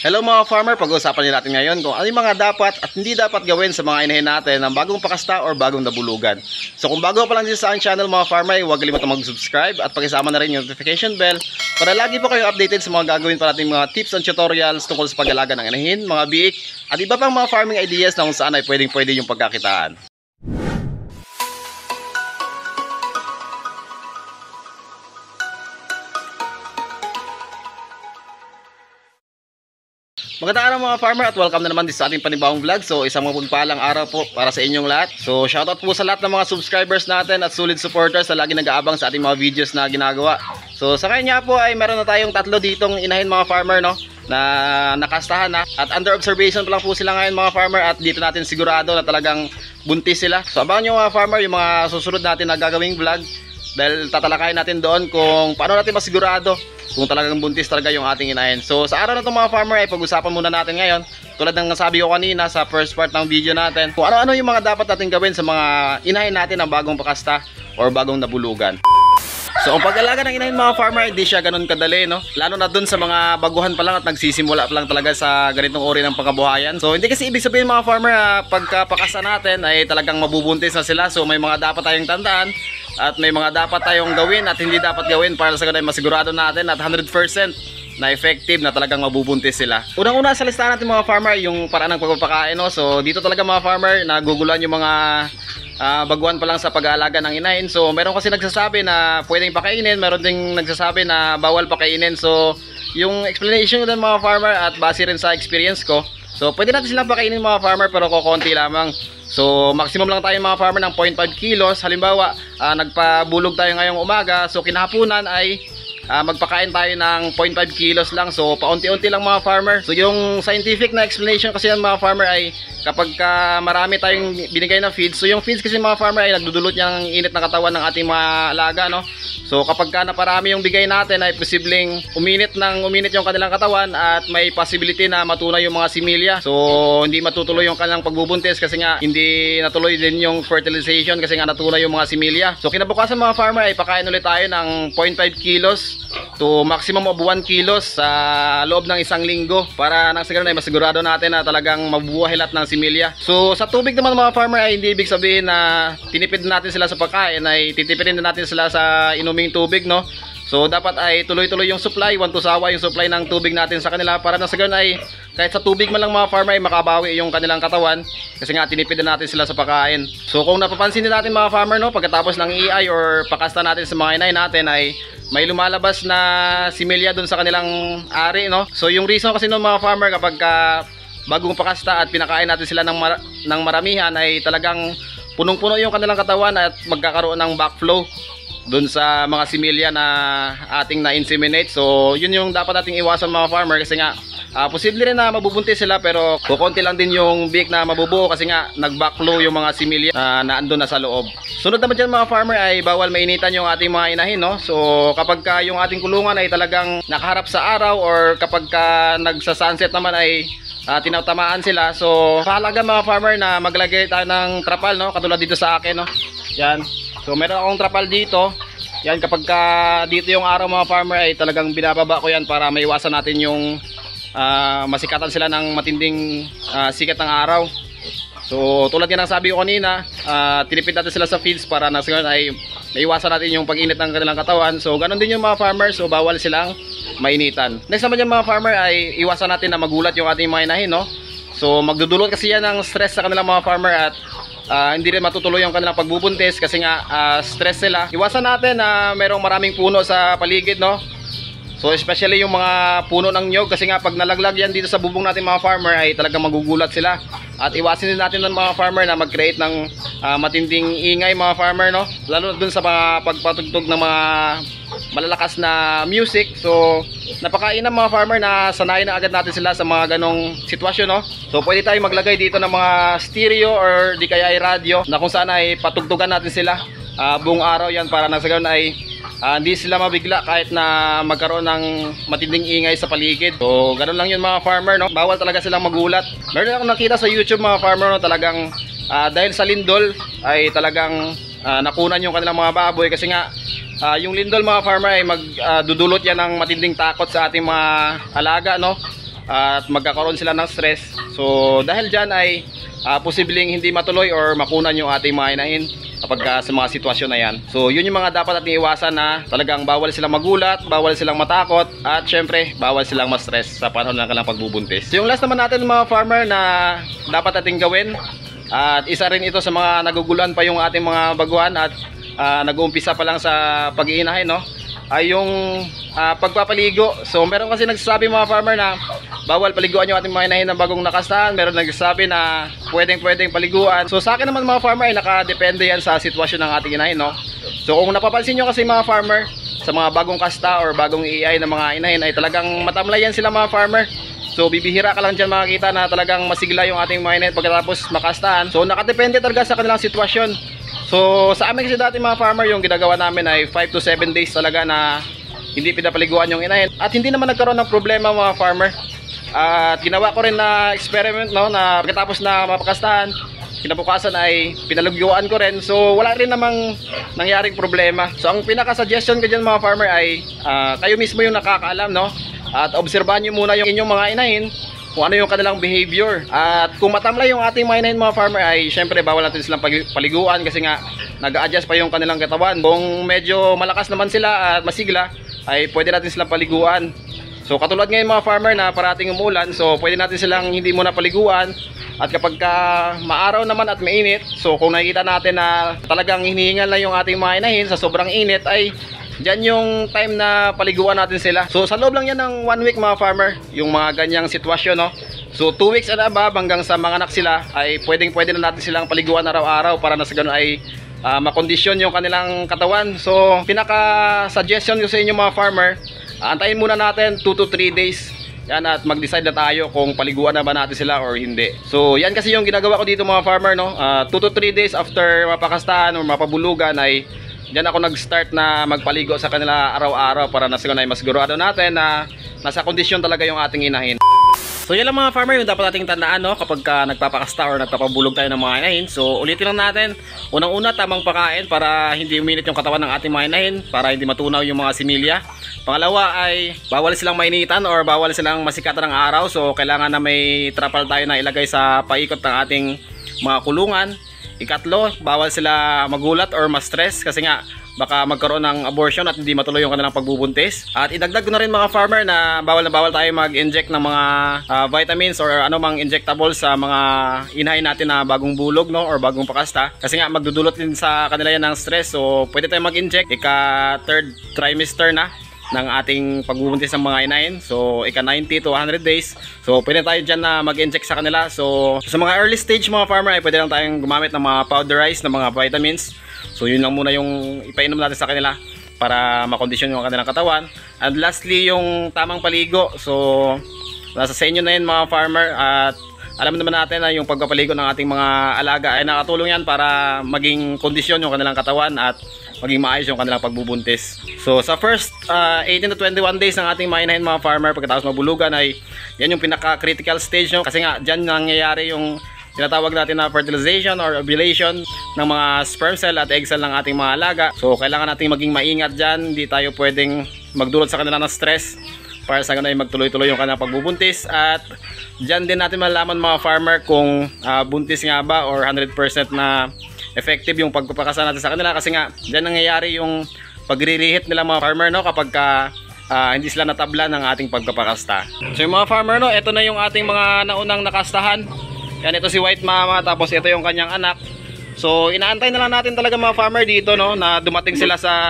Hello mga farmer, pag-uusapan natin ngayon kung ano yung mga dapat at hindi dapat gawin sa mga inahin natin ng bagong pakasta or bagong nabulugan. So kung bago pa lang dito sa aking channel mga farmer, huwag kalimutan mag-subscribe at pakisama na rin yung notification bell para lagi po kayong updated sa mga gagawin pa natin mga tips and tutorials tungkol sa pag-alaga ng inahin, mga biik at iba pang mga farming ideas na kung saan ay pwedeng-pwede yung pagkakitaan. Magandang araw mga farmer at welcome na naman din sa ating panibawang vlog. So isang mapagpalang araw po para sa inyong lahat. So shoutout po sa lahat ng mga subscribers natin at solid supporters na lagi nag-aabang sa ating mga videos na ginagawa. So sa kanya po ay meron na tayong tatlo ditong inahin mga farmer, no, na nakastahan na at under observation pa lang po sila ngayon mga farmer, at dito natin sigurado na talagang buntis sila. So abangan nyo mga farmer yung mga susunod natin na gagawing vlog, dahil tatalakayin natin doon kung paano natin masigurado kung talagang buntis talaga yung ating inahin. So sa araw na ito mga farmer ay pag-usapan muna natin ngayon, tulad ng nasabi ko kanina sa first part ng video natin, kung ano-ano yung mga dapat natin gawin sa mga inahin natin ng bagong pakasta or bagong nabulugan. So ang pag-alaga ng inahin mga farmer, hindi siya ganun kadali, no? Lalo na dun sa mga baguhan pa lang at nagsisimula pa lang talaga sa ganitong uri ng pangkabuhayan. So hindi kasi ibig sabihin mga farmer pagkapakasa natin ay talagang mabubuntis na sila. So may mga dapat tayong tandaan at may mga dapat tayong gawin at hindi dapat gawin para sa ganun ay masigurado natin at 100% na effective na talagang mabubuntis sila. Unang-una sa listahan natin mga farmer, yung paraan ng pagpapakain, no? So dito talaga mga farmer, naguguluhan yung mga baguhan pa lang sa pag-aalaga ng inahin. So meron kasi nagsasabi na pwedeng pakainin, meron ding nagsasabi na bawal pakainin. So yung explanation ng mga farmer at base rin sa experience ko, so pwede natin silang pakainin mga farmer pero kukunti lamang. So maximum lang tayo mga farmer ng 0.5 kilos. Halimbawa nagpabulog tayo ngayong umaga, so kinahapunan ay magpakain tayo ng 0.5 kilos lang. So paunti-unti lang mga farmer. So yung scientific na explanation kasi ng mga farmer ay kapag marami tayong binigay na feeds, so yung feeds kasi mga farmer ay nagdudulot niya ng init ng katawan ng ating mga alaga, no? So kapag naparami yung bigay natin ay posibleng uminit yung kanilang katawan at may possibility na matunay yung mga similya. So hindi matutuloy yung kanilang pagbubuntis kasi nga hindi natuloy din yung fertilization kasi nga natunay yung mga similya. So kinabukasan mga farmer ay pakain ulit tayo ng 0.5 kilos to maximum of 1 kilos sa loob ng isang linggo para nang siguro ay masigurado natin na talagang mabubuhay lahat ng similya. So sa tubig naman mga farmer ay hindi ibig sabihin na tinipid natin sila sa pagkain, ay titipidin din natin sila sa inuming tubig, no? So dapat ay tuloy-tuloy yung supply, one to sawa yung supply ng tubig natin sa kanila para na sa ganun ay kahit sa tubig man lang mga farmer ay makabawi yung kanilang katawan kasi nga tinipid natin sila sa pagkain. So kung napapansin din natin mga farmer, no, pagkatapos ng EI or pakasta natin sa mga inahin natin ay may lumalabas na similya dun sa kanilang ari, no? So yung reason kasi ng mga farmer kapag bagong pakasta at pinakain natin sila ng maramihan ay talagang punong-puno yung kanilang katawan at magkakaroon ng backflow dun sa mga similya na ating na-inseminate. So yun yung dapat nating iwasan mga farmer kasi nga posible rin na mabubuntis sila pero kukunti lang din yung biik na mabubuo kasi nga nag-backflow yung mga similya na andun na sa loob. Sunod naman dyan mga farmer ay bawal mainitan yung ating mga inahin, no? So kapag yung ating kulungan ay talagang nakaharap sa araw or kapag nagsa-sunset naman ay tinatamaan sila, so mahalaga mga farmer na maglagay tayo ng trapal, no? Katulad dito sa akin, no? Yan. So meron akong trapal dito. Yan, kapag dito yung araw mga farmer ay talagang binababa ko yan para maiwasan natin yung masikatan sila ng matinding sikat ng araw. So tulad nga ng sabi ko kanina, tinipid natin sila sa feeds para na ay maiwasan natin yung pag-init ng kanilang katawan. So ganun din yung mga farmer, so bawal silang mainitan. Next naman yung mga farmer ay iwasan natin na magulat yung ating mga inahin, no? So magdudulot kasi yan ng stress sa kanilang mga farmer at hindi rin matutuloy yung kanilang pagbubuntis kasi nga stress sila. Iwasan natin na merong maraming puno sa paligid, no? So especially yung mga puno ng nyog kasi nga pag nalaglag yan dito sa bubong natin mga farmer ay talagang magugulat sila. At iwasin din natin ng mga farmer na mag-create ng matinding ingay mga farmer, no? Lalo na dun sa mga pagpatugtog ng mga malalakas na music. So napakainam mga farmer na sanayin na agad natin sila sa mga ganong sitwasyon, no? So pwede tayo maglagay dito ng mga stereo or di kaya ay radio na kung saan ay patugtugan natin sila buong araw yan para na sa ganun ay hindi sila mabigla kahit na magkaroon ng matinding ingay sa paligid. So ganun lang yun mga farmer, no? Bawal talaga silang magulat. Meron akong nakita sa YouTube mga farmer, no? Talagang dahil sa lindol ay talagang nakunan yung kanilang mga baboy kasi nga yung lindol mga farmer ay magdudulot yan ng matinding takot sa ating mga alaga, no? at magkakaroon sila ng stress. So dahil dyan ay posibleng hindi matuloy or makunan yung ating mga inahin kapag sa mga sitwasyon na yan. So yun yung mga dapat natin iwasan, na talagang bawal silang magulat, bawal silang matakot, at syempre bawal silang ma-stress sa panahon ng kanilang pagbubuntis. So yung last naman natin mga farmer na dapat natin gawin, at isa rin ito sa mga naguguluhan pa yung ating mga baguhan at nag-uumpisa pa lang sa pag-iinahin, no, ay yung pagpapaligo. So meron kasi nagsasabi mga farmer na bawal paliguan yung ating mga inahin na bagong nakastahan. Meron nagsasabi na pwedeng paliguan. So sa akin naman mga farmer ay nakadepende yan sa sitwasyon ng ating inahin, no. So kung napapansin nyo kasi mga farmer, sa mga bagong kasta or bagong iay na mga inahin ay talagang matamlay yan sila mga farmer. So bibihira ka lang dyan makikita na talagang masigla yung ating mga inahin pagkatapos makastahan. So nakadepende talaga sa kanilang sitwasyon. So sa amin kasi dati mga farmer, yung ginagawa namin ay 5 to 7 days talaga na hindi pinapaliguan yung inahin. At hindi naman nagkaroon ng problema mga farmer. At ginawa ko rin na experiment, no, na pagkatapos na mapakastahan, kinabukasan ay pinaliguan ko rin. So wala rin namang nangyaring problema. So ang pinaka-suggestion ko dyan mga farmer ay kayo mismo yung nakakaalam, no. At obserbahan nyo muna yung inyong mga inahin kung ano yung kanilang behavior. At kung matamlay yung ating mga inahin mga farmer ay syempre bawal natin silang paliguan kasi nga nag-a-adjust pa yung kanilang katawan. Kung medyo malakas naman sila at masigla ay pwede natin silang paliguan. So katulad ngayon mga farmer na parating umulan, so pwede natin silang hindi muna paliguan. At kapag maaraw naman at mainit, so kung nakikita natin na talagang hinihingal na yung ating mga inahin sa sobrang init, ay dyan yung time na paliguan natin sila. So sa loob lang yan ng 1 week mga farmer, yung mga ganyang sitwasyon, no. So 2 weeks and above hanggang sa mga anak sila ay pwede na natin silang paliguan araw-araw para na sa ganun ay makondisyon yung kanilang katawan. So pinaka suggestion ko sa inyo mga farmer, antayin muna natin 2 to 3 days yan at mag-decide na tayo kung paliguan na ba natin sila or hindi. So yan kasi yung ginagawa ko dito mga farmer, no. 2 to 3 days after mapakastahan o mapabulugan ay diyan ako nag-start na magpaligo sa kanila araw-araw para na siguro ay masigurado natin na nasa kondisyon talaga yung ating inahin. So yan lang mga farmer yung dapat nating tandaan, no, kapag nagpapakasta or nagpapabulog tayo ng mga inahin. So ulitin lang natin, unang-una tamang pakain para hindi uminit yung katawan ng ating mga inahin, para hindi matunaw yung mga similya. Pangalawa ay bawal silang mainitan or bawal silang masikatan ng araw. So kailangan na may trapal tayo na ilagay sa paikot ng ating mga kulungan. Ikatlo, bawal sila magulat or ma-stress kasi nga baka magkaroon ng abortion at hindi matuloy yung kanilang pagbubuntis. At idagdag ko na rin mga farmer na bawal tayo mag-inject ng mga vitamins or anumang injectable sa mga inahin natin na bagong bulog, no, or bagong pakasta. Kasi nga magdudulot din sa kanila yan ng stress. So pwede tayo mag-inject ika 3rd trimester na ng ating pagbubuntis ng mga inahin. So ika 90 to 100 days. So pwede tayo dyan na mag-inject sa kanila. So sa mga early stage mga farmer ay pwede lang tayong gumamit ng mga powderized na mga vitamins. So yun lang muna yung ipainom natin sa kanila para makondisyon yung kanilang katawan. And lastly yung tamang paligo. So nasa sa inyo na yun mga farmer. At alam naman natin na yung pagpapaligo ng ating mga alaga ay nakatulong yan para maging kondisyon yung kanilang katawan at maging maayos yung kanilang pagbubuntis. So sa first 18 to 21 days ng ating mga inahin mga farmer pagkatapos mabulugan ay yan yung pinaka critical stage, no? Kasi nga dyan nangyayari yung tinatawag natin na fertilization or ovulation ng mga sperm cell at egg cell ng ating mga alaga. So kailangan natin maging maingat dyan. Hindi tayo pwedeng magdulot sa kanila ng stress para sa ganun ay magtuloy-tuloy yung kanilang pagbubuntis. At dyan din natin malalaman mga farmer kung buntis nga ba or 100% na effective yung pagpapakasa natin sa kanila. Kasi nga dyan nangyayari yung pagre-reheat nila mga farmer, no, kapag hindi sila natabla ng ating pagpapakasta. So yung mga farmer, no, ito na yung ating mga naunang nakastahan. Yan, ito si White Mama, tapos ito yung kanyang anak. So inaantay na lang natin talaga mga farmer dito, no, na dumating sila sa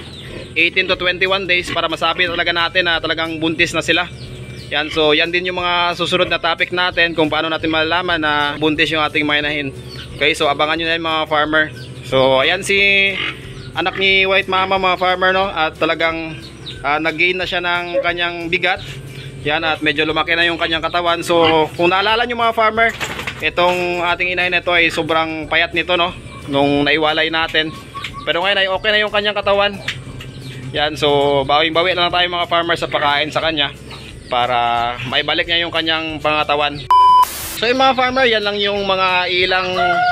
18 to 21 days para masabi talaga natin na talagang buntis na sila. Yan, so yan din yung mga susunod na topic natin kung paano natin malalaman na buntis yung ating mga inahin. Okay, so abangan nyo na yun mga farmer. So ayan si anak ni White Mama mga farmer, no, at talagang nag-gain na siya ng kanyang bigat. Yan, at medyo lumaki na yung kanyang katawan. So kung naalala nyo mga farmer, itong ating inahin nito ay sobrang payat nito, no, nung naiwalay natin. Pero ngayon ay okay na yung kanyang katawan. Yan, so bawing-bawi na lang tayo mga farmer sa pagkain sa kanya para maibalik niya yung kanyang pangatawan. So yung mga farmer, yan lang yung mga ilang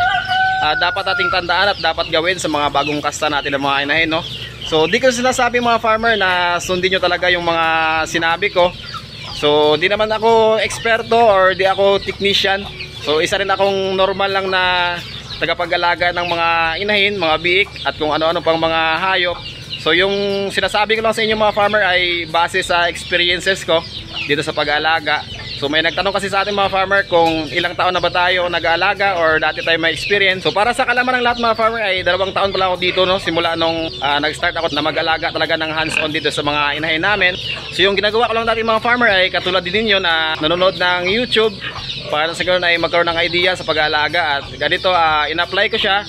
dapat ating tandaan at dapat gawin sa mga bagong kasta natin ng mga inahin, no. So di ko sinasabi mga farmer na sundin nyo talaga yung mga sinabi ko. So di naman ako eksperto or di ako technician. So isa rin akong normal lang na tagapag-alaga ng mga inahin, mga biik at kung ano-ano pang mga hayop. So yung sinasabi ko lang sa inyo mga farmer ay base sa experiences ko dito sa pag-aalaga. So may nagtanong kasi sa ating mga farmer kung ilang taon na ba tayo nag-aalaga or dati tayo may experience. So para sa kalaman ng lahat mga farmer ay 2 taon pa lang ako dito, no, simula nung nag-start ako na mag-alaga talaga ng hands-on dito sa mga inahin namin. So yung ginagawa ko lang dati mga farmer ay katulad din ninyo na nanonood ng YouTube para sa ganoon ay magkaroon ng idea sa pag-aalaga at ganito in-apply ko siya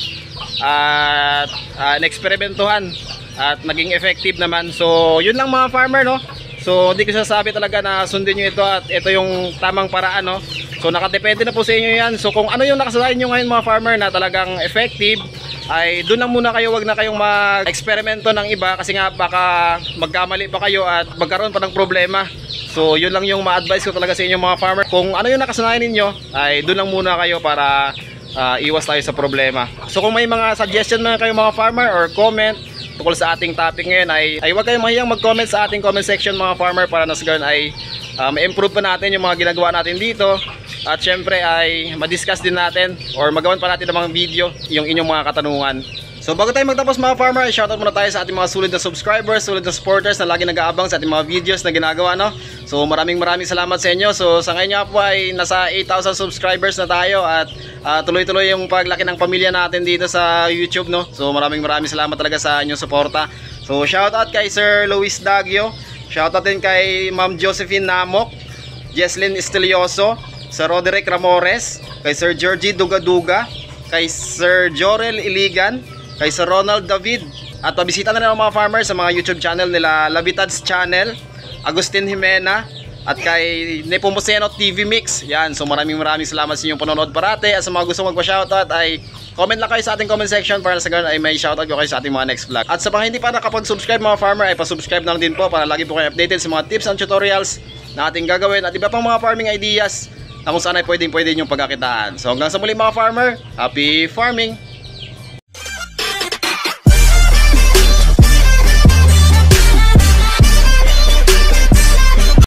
at in-eksperimentuhan at naging effective naman. So yun lang mga farmer, no. So hindi ko sasabi talaga na sundin nyo ito at ito yung tamang paraan, no. So nakadepende na po sa inyo yan. So kung ano yung nakasanayan nyo ngayon mga farmer na talagang effective, ay doon lang muna kayo, wag na kayong mag-eksperimento ng iba kasi nga baka magkamali pa kayo at magkaroon pa ng problema. So yun lang yung ma-advise ko talaga sa inyo mga farmer. Kung ano yung nakasanayan ninyo ay doon lang muna kayo para iwas tayo sa problema. So kung may mga suggestion na kayo mga farmer or comment tungkol sa ating topic ngayon ay huwag kayong mahiyang mag-comment sa ating comment section mga farmer para na sa ganun ay ma-improve pa natin yung mga ginagawa natin dito at syempre ay ma-discuss din natin or magawan pa natin ng mga video yung inyong mga katanungan. So bago tayo magtapos mga farmer, shoutout muna tayo sa ating mga sulit na subscribers, sulit na supporters na lagi nag-aabang sa ating mga videos na ginagawa, no? So maraming salamat sa inyo. So sa ngayon nga po ay nasa 8,000 subscribers na tayo at tuloy-tuloy yung paglaki ng pamilya natin dito sa YouTube, no? So maraming salamat talaga sa inyong suporta. So shoutout kay Sir Luis Dagio, shoutout din kay Ma'am Josephine Namok, Jesslyn Estelioso, Sir Roderick Ramores, kay Sir Georgie Dugaduga, kay Sir Jorel Iligan, kay Sir Ronald David, at pabisita na rin ang mga farmers sa mga YouTube channel nila, Labitads Channel, Agustin Jimena, at kay Nepomuceno TV Mix. Yan, so maraming salamat sa inyong panonood parate. At sa mga gusto magpa-shoutout ay comment lang kayo sa ating comment section para sa ganun ay may shoutout ko kayo sa ating mga next vlog. At sa mga hindi pa nakapag-subscribe mga farmer ay pa-subscribe na lang din po para lagi po kayo updated sa mga tips and tutorials na ating gagawin at iba pang mga farming ideas na kung saan ay pwedeng yung pagkakitaan. So hanggang sa muli mga farmer, happy farming!